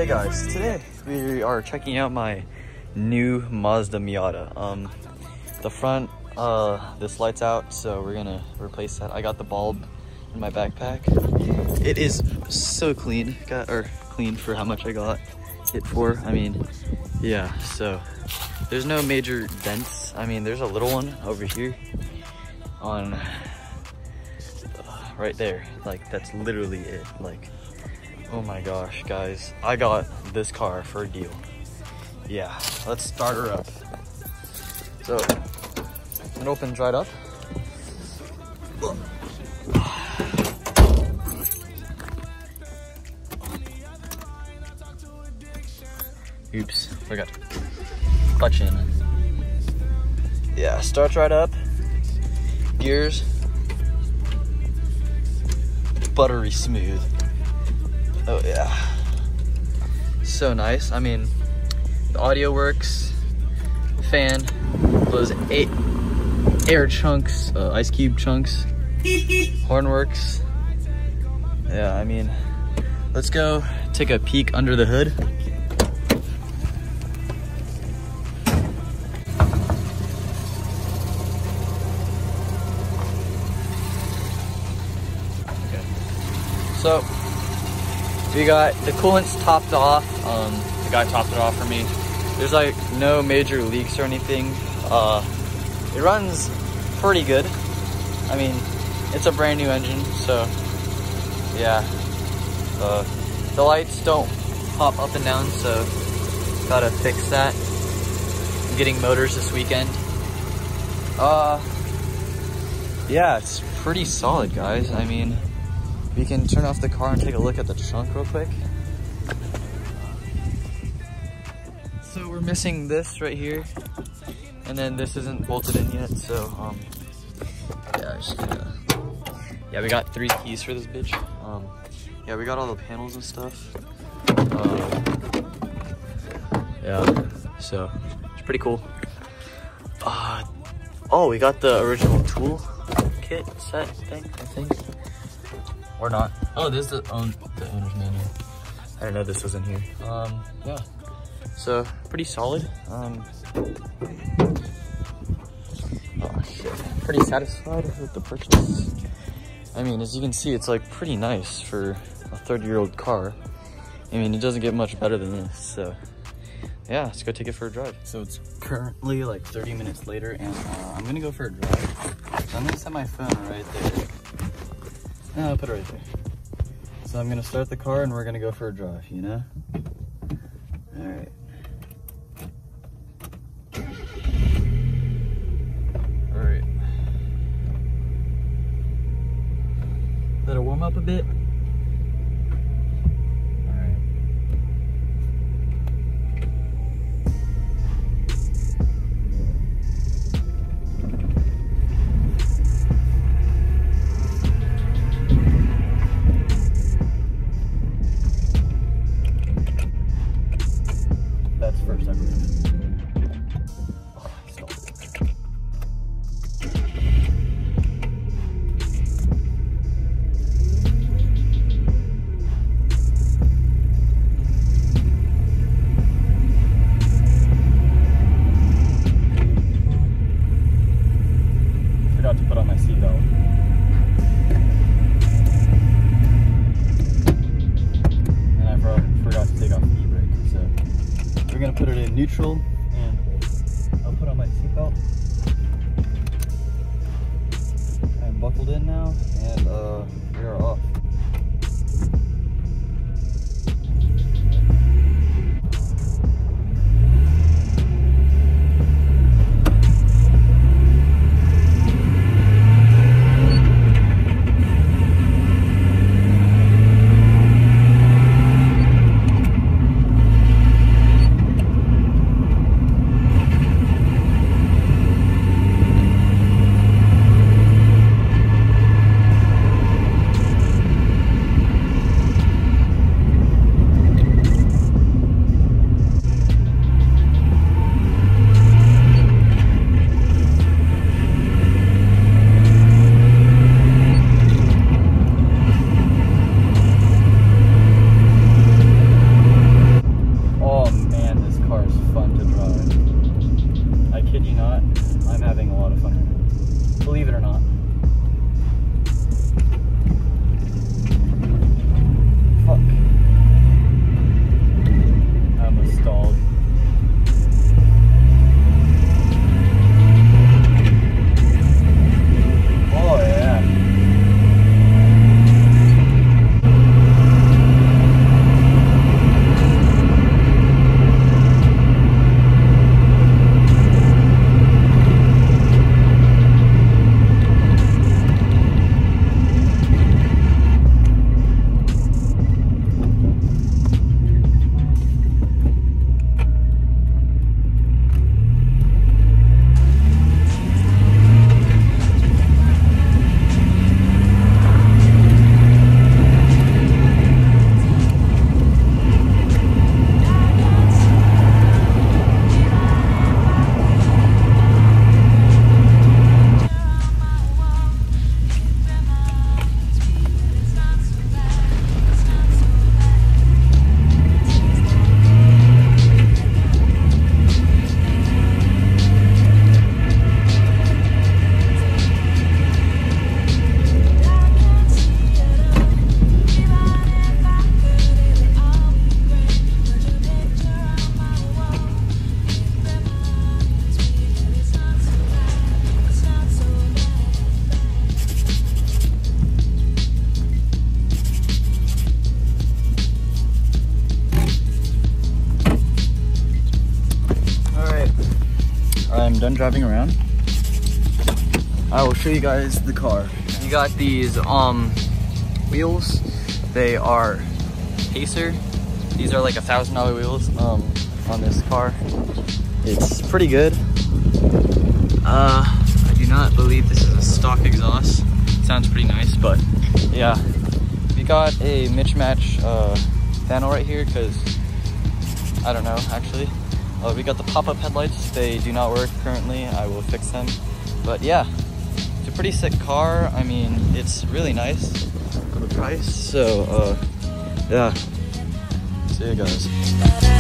Hey guys, today we are checking out my new Mazda Miata. The front, this light's out, so we're gonna replace that. I got the bulb in my backpack. It is so clean, clean for how much I got it for. I mean, yeah, so there's no major dents. I mean, there's a little one over here on right there. Like, that's literally it. Like, oh my gosh, guys, I got this car for a deal. Yeah, let's start her up. So it opens right up. Oops, forgot to clutch in. Yeah, starts right up. Gears, buttery smooth. Oh yeah, so nice. I mean, the audio works, fan, those 8 air chunks, ice cube chunks, horn works. Yeah, I mean, let's go take a peek under the hood. Okay, so we got the coolant's topped off. The guy topped it off for me. There's like no major leaks or anything. It runs pretty good. I mean, it's a brand new engine, so yeah. The lights don't pop up and down, so gotta fix that. I'm getting motors this weekend. Yeah, it's pretty solid, guys. I mean, we can turn off the car and take a look at the trunk real quick. So we're missing this right here, and then this isn't bolted in yet, so yeah, we got 3 keys for this bitch. Yeah, we got all the panels and stuff. Yeah, so it's pretty cool. Oh, we got the original tool kit set thing, I think. Or not. Oh, this is the owner's manual. I didn't know this was in here. Yeah. So, pretty solid. Oh shit. Pretty satisfied with the purchase. I mean, as you can see, it's like pretty nice for a 30-year-old car. I mean, it doesn't get much better than this, so yeah, let's go take it for a drive. So it's currently like 30 minutes later, and I'm gonna go for a drive. So I'm gonna set my phone right there. No, I'll put it right there. So I'm gonna start the car and we're gonna go for a drive, you know? All right. All right. Let it warm up a bit. That's first, I believe. Oh, I stalled it. Forgot to put on my seatbelt. And I forgot to take off the e-brake, so we're gonna put it in neutral, and I'll put on my seatbelt. I'm buckled in now, and we are off. I'm done driving around, I will show you guys the car. You got these wheels. They are Pacer. These are like $1,000 wheels on this car. It's pretty good. I do not believe this is a stock exhaust. Sounds pretty nice, but yeah. We got a mismatch panel right here because I don't know actually. We got the pop-up headlights. They do not work currently. I will fix them. But yeah, it's a pretty sick car. I mean, it's really nice for the price. So yeah, see you guys.